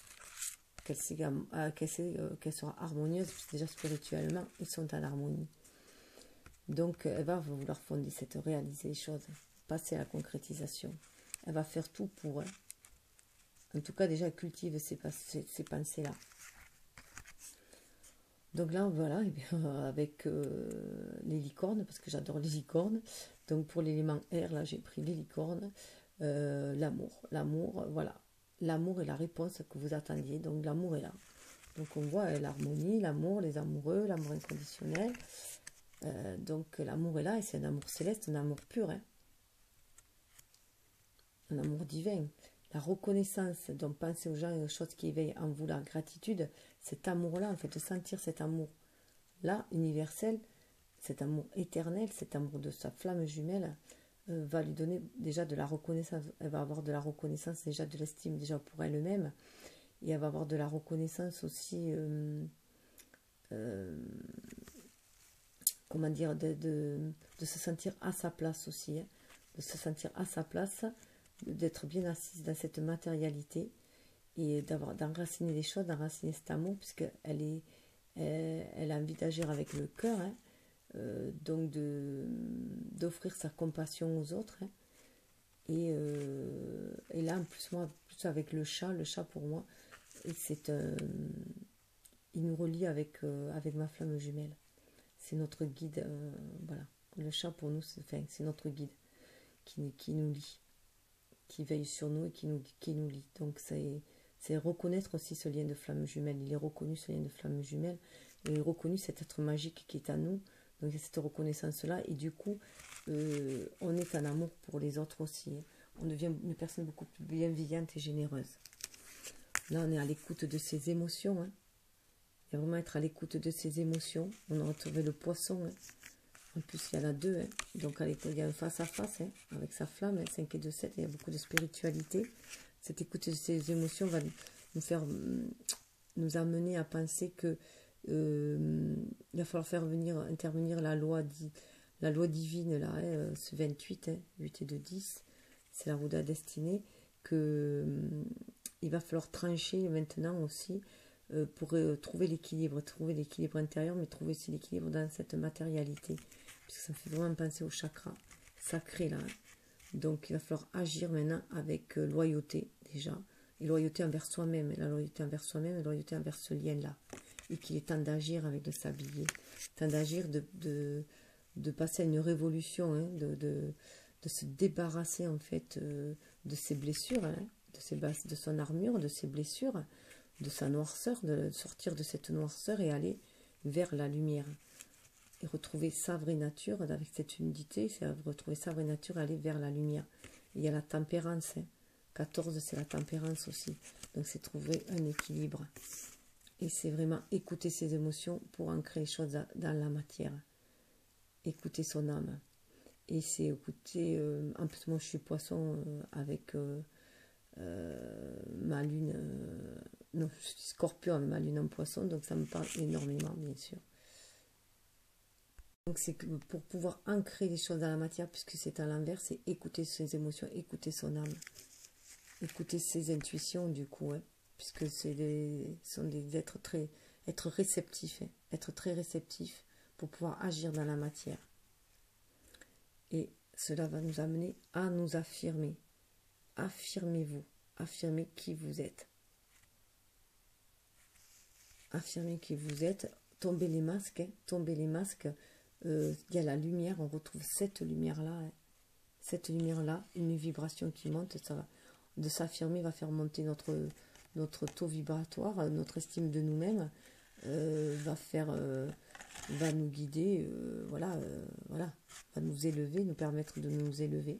Hein. Qu'elle sera harmonieuse, puisque déjà spirituellement, ils sont en harmonie. Donc, elle va vouloir fonder réaliser les choses, passer à la concrétisation. Elle va faire tout pour, en tout cas, déjà cultive ces pensées-là. Donc là, voilà, et bien, avec les licornes, parce que j'adore les licornes. Donc pour l'élément air, là, j'ai pris les licornes. L'amour. L'amour, voilà. L'amour est la réponse que vous attendiez. Donc l'amour est là. Donc on voit l'harmonie, l'amour, les amoureux, l'amour inconditionnel. Donc l'amour est là et c'est un amour céleste, un amour pur. Hein. Un amour divin. La reconnaissance, donc pensez aux gens et aux choses qui éveillent en vous la gratitude, cet amour-là, en fait, de sentir cet amour-là, universel, cet amour éternel, cet amour de sa flamme jumelle, va lui donner déjà de la reconnaissance. Elle va avoir de la reconnaissance, déjà de l'estime déjà pour elle-même, et elle va avoir de la reconnaissance aussi, comment dire, de se sentir à sa place aussi, hein, de se sentir à sa place, d'être bien assise dans cette matérialité et d'enraciner les choses, d'enraciner cet amour, puisqu'elle elle a envie d'agir avec le cœur, hein, donc d'offrir sa compassion aux autres. Hein, et là, en plus, moi, plus avec le chat pour moi, il nous relie avec ma flamme jumelle. C'est notre guide, voilà. Le chat pour nous, c'est notre guide qui nous lie, qui veille sur nous et qui nous lie. Donc c'est reconnaître aussi ce lien de flamme jumelle. Il est reconnu, ce lien de flamme jumelle. Il est reconnu cet être magique qui est à nous. Donc il y a cette reconnaissance-là. Et du coup, on est en amour pour les autres aussi. On devient une personne beaucoup plus bienveillante et généreuse. Là, on est à l'écoute de ses émotions. Hein. Il y a vraiment être à l'écoute de ses émotions. On a retrouvé le poisson. Hein. En plus, il y en a deux. Hein. Donc, il y a un face-à-face hein, avec sa flamme. Hein, 5 et 2, 7. Il y a beaucoup de spiritualité. Cette écoute de ses émotions va nous amener à penser que il va falloir intervenir la loi divine, là, hein, ce 28, hein, 8 et 2, 10. C'est la roue de la destinée. Il va falloir trancher maintenant aussi pour trouver l'équilibre intérieur, mais trouver aussi l'équilibre dans cette matérialité. Parce que ça me fait vraiment penser au chakra sacré là. Hein. Donc il va falloir agir maintenant avec loyauté déjà. Et loyauté envers soi-même. La loyauté envers soi-même et loyauté envers ce lien-là. et qu'il est temps d'agir avec le sablier, temps d'agir, de passer à une révolution, hein, de se débarrasser en fait de ses blessures, hein, de son armure, de ses blessures, de sa noirceur, de sortir de cette noirceur et aller vers la lumière. Et retrouver sa vraie nature avec cette humidité, c'est retrouver sa vraie nature et aller vers la lumière. Et il y a la tempérance, hein. 14 c'est la tempérance aussi, donc c'est trouver un équilibre. Et c'est vraiment écouter ses émotions pour ancrer les choses dans la matière. Écouter son âme. Et c'est écouter, en plus moi je suis poisson avec ma lune, non je suis scorpion avec ma lune en poisson, donc ça me parle énormément bien sûr. Donc c'est pour pouvoir ancrer les choses dans la matière, puisque c'est à l'envers, c'est écouter ses émotions, écouter son âme, écouter ses intuitions du coup, hein, puisque sont des êtres être réceptifs, hein, être très réceptifs pour pouvoir agir dans la matière. Et cela va nous amener à nous affirmer. Affirmez-vous, affirmez qui vous êtes. Affirmez qui vous êtes, tombez les masques, hein, tombez les masques. Il y a la lumière, on retrouve cette lumière-là, hein, cette lumière-là, une vibration qui monte, ça va, de s'affirmer va faire monter notre taux vibratoire, notre estime de nous-mêmes, va nous guider, voilà, va nous élever, nous permettre de nous élever.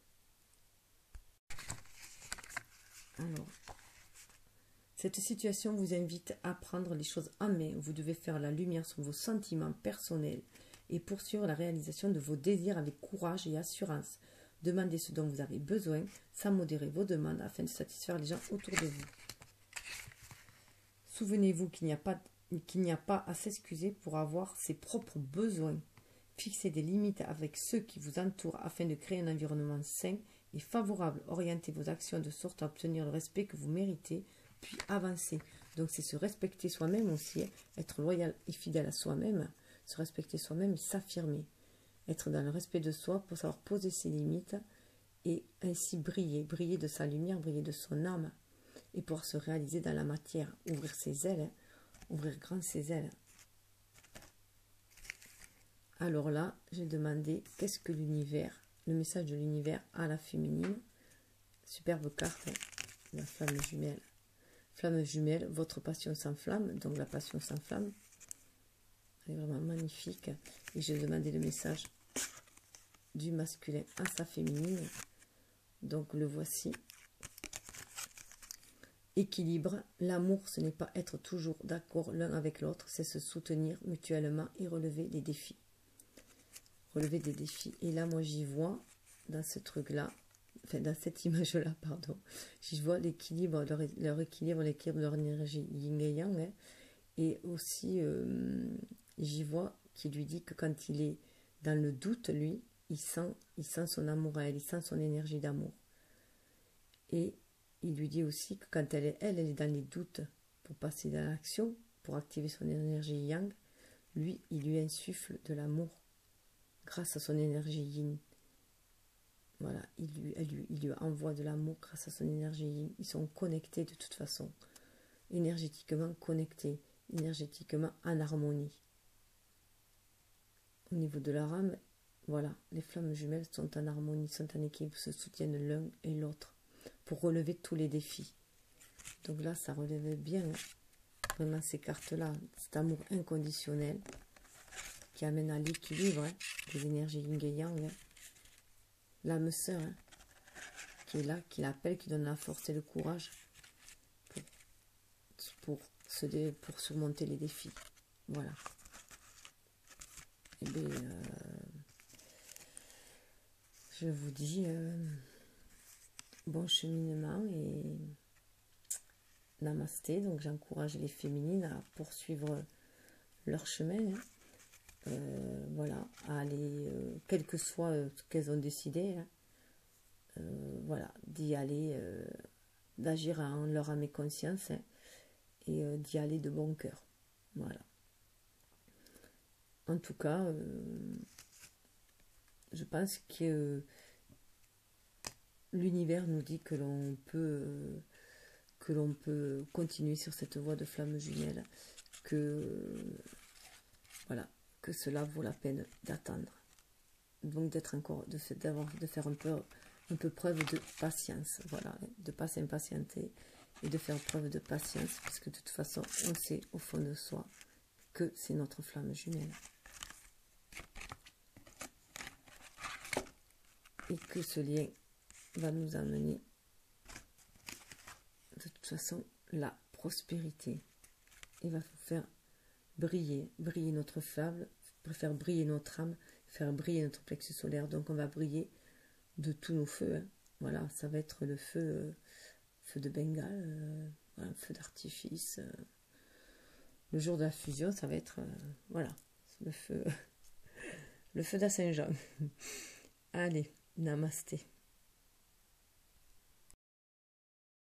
Alors, cette situation vous invite à prendre les choses en main. Vous devez faire la lumière sur vos sentiments personnels et poursuivre la réalisation de vos désirs avec courage et assurance. Demandez ce dont vous avez besoin sans modérer vos demandes afin de satisfaire les gens autour de vous. Souvenez-vous qu'il n'y a pas à s'excuser pour avoir ses propres besoins. Fixez des limites avec ceux qui vous entourent afin de créer un environnement sain et favorable. Orientez vos actions de sorte à obtenir le respect que vous méritez, puis avancer. Donc c'est se respecter soi-même aussi, être loyal et fidèle à soi-même, se respecter soi-même et s'affirmer. Être dans le respect de soi pour savoir poser ses limites et ainsi briller de sa lumière, briller de son âme et pouvoir se réaliser dans la matière, ouvrir ses ailes, ouvrir grand ses ailes. Alors là, j'ai demandé qu'est-ce que l'univers, le message de l'univers à la féminine. Superbe carte, la flamme jumelle. Flamme jumelle, votre passion s'enflamme, donc la passion s'enflamme. Elle est vraiment magnifique. Et j'ai demandé le message du masculin à sa féminine. Donc le voici. Équilibre. L'amour, ce n'est pas être toujours d'accord l'un avec l'autre, c'est se soutenir mutuellement et relever les défis. Relever des défis. Et là, moi, j'y vois, dans ce truc-là, enfin, dans cette image-là, pardon, j'y vois l'équilibre, leur équilibre, l'équilibre de leur énergie yin et yang, hein, et aussi, j'y vois qu'il lui dit que quand il est dans le doute, lui, il sent son amour à elle, il sent son énergie d'amour. Et il lui dit aussi que quand elle est dans les doutes pour passer dans l'action, pour activer son énergie yang, lui, il lui insuffle de l'amour grâce à son énergie yin. Voilà, il lui envoie de l'amour grâce à son énergie yin. Ils sont connectés de toute façon, énergétiquement connectés, énergétiquement en harmonie. Au niveau de leur âme, voilà, les flammes jumelles sont en harmonie, sont en équilibre, se soutiennent l'un et l'autre pour relever tous les défis. Donc là, ça relève bien, hein, vraiment ces cartes-là, cet amour inconditionnel qui amène à l'équilibre, hein, des énergies yin et yang, hein. L'âme sœur, hein, qui est là, qui l'appelle, qui donne la force et le courage pour surmonter les défis. Voilà. Et bien, je vous dis bon cheminement et namasté. Donc j'encourage les féminines à poursuivre leur chemin, hein. Voilà, à aller, quel que soit ce qu'elles ont décidé, hein, voilà, d'y aller, d'agir en leur âme et conscience, hein, et d'y aller de bon cœur. Voilà. En tout cas, je pense que l'univers nous dit que l'on peut continuer sur cette voie de flamme jumelle que voilà, que cela vaut la peine d'attendre. Donc d'être encore, de faire un peu preuve de patience, voilà, de pas s'impatienter et de faire preuve de patience, parce que de toute façon, on sait au fond de soi que c'est notre flamme jumelle. Et que ce lien va nous amener, de toute façon, la prospérité. Il va faire briller notre flamme, faire briller notre âme, faire briller notre plexus solaire. Donc on va briller de tous nos feux, hein. Voilà, ça va être le feu, feu de Bengale, voilà, feu d'artifice. Le jour de la fusion, ça va être, voilà, le feu, le feu de la Saint-Jean. Allez, namasté.